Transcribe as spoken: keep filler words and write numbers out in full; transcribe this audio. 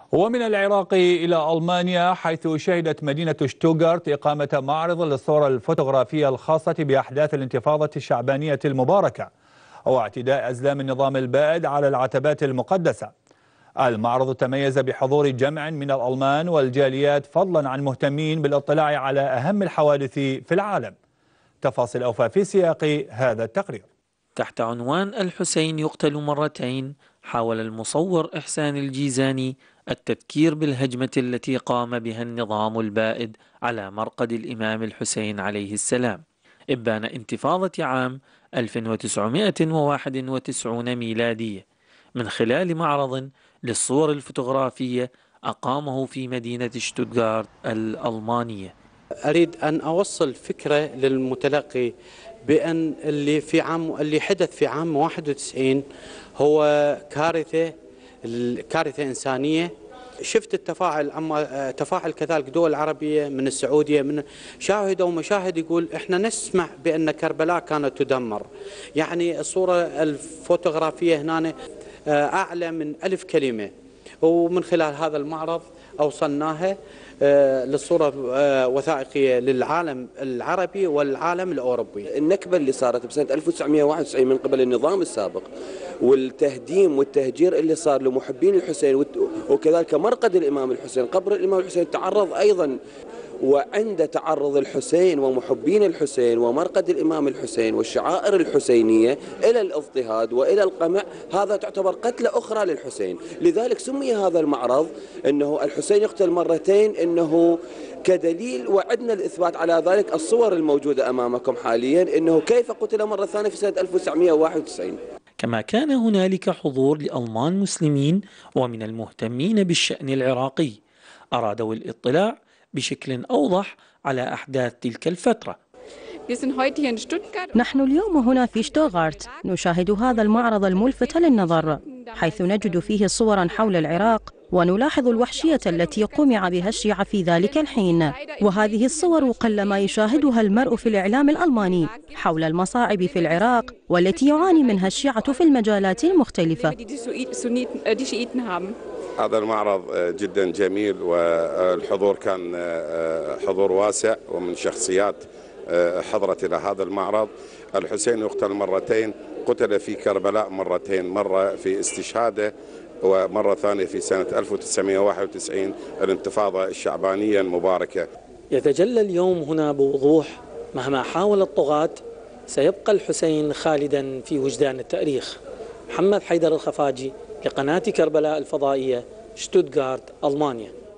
ومن العراق إلى ألمانيا، حيث شهدت مدينة شتوتغارت إقامة معرض للصور الفوتوغرافية الخاصة بأحداث الانتفاضة الشعبانية المباركة واعتداء أزلام النظام البائد على العتبات المقدسة. المعرض تميز بحضور جمع من الألمان والجاليات، فضلا عن مهتمين بالاطلاع على أهم الحوادث في العالم. تفاصيل أوفى في سياق هذا التقرير. تحت عنوان الحسين يقتل مرتين، حاول المصور إحسان الجيزاني التذكير بالهجمة التي قام بها النظام البائد على مرقد الإمام الحسين عليه السلام إبان انتفاضة عام ألف وتسعمائة وواحد وتسعين ميلادية، من خلال معرض للصور الفوتوغرافية أقامه في مدينة شتوتغارت الألمانية. أريد أن أوصل فكرة للمتلقي بأن اللي في عام اللي حدث في عام واحد وتسعين هو كارثة كارثة إنسانية. شفت التفاعل، أما تفاعل كذلك دول عربية من السعودية، من شاهدوا مشاهد يقول إحنا نسمع بأن كربلاء كانت تدمر. يعني الصورة الفوتوغرافية هنا أعلى من ألف كلمة، ومن خلال هذا المعرض أوصلناها للصورة وثائقية للعالم العربي والعالم الأوروبي. النكبة اللي صارت بسنة ألف وتسعمائة وواحد وتسعين من قبل النظام السابق، والتهديم والتهجير اللي صار لمحبين الحسين، وكذلك مرقد الإمام الحسين، قبر الإمام الحسين تعرض أيضا. وعند تعرض الحسين ومحبين الحسين ومرقد الإمام الحسين والشعائر الحسينية إلى الاضطهاد وإلى القمع، هذا تعتبر قتلة أخرى للحسين. لذلك سمي هذا المعرض أنه الحسين يقتل مرتين، أنه كدليل، وعدنا الإثبات على ذلك الصور الموجودة أمامكم حاليا، أنه كيف قتل مرة ثانية في سنة ألف وتسعمائة وواحد وتسعين. كما كان هنالك حضور لألمان مسلمين ومن المهتمين بالشأن العراقي أرادوا الاطلاع بشكل أوضح على أحداث تلك الفترة. نحن اليوم هنا في شتوتغارت نشاهد هذا المعرض الملفت للنظر، حيث نجد فيه صورا حول العراق ونلاحظ الوحشية التي قمع بها الشيعة في ذلك الحين. وهذه الصور قلما يشاهدها المرء في الإعلام الألماني حول المصاعب في العراق والتي يعاني منها الشيعة في المجالات المختلفة. هذا المعرض جدا جميل، والحضور كان حضور واسع، ومن شخصيات حضرت إلى هذا المعرض. الحسين يقتل مرتين، قتل في كربلاء مرتين، مرة في استشهاده ومرة ثانية في سنة ألف وتسعمائة وواحد وتسعين الانتفاضة الشعبانية المباركة. يتجلى اليوم هنا بوضوح مهما حاول الطغاة سيبقى الحسين خالدا في وجدان التاريخ. محمد حيدر الخفاجي لقناة كربلاء الفضائية، شتوتغارت، ألمانيا.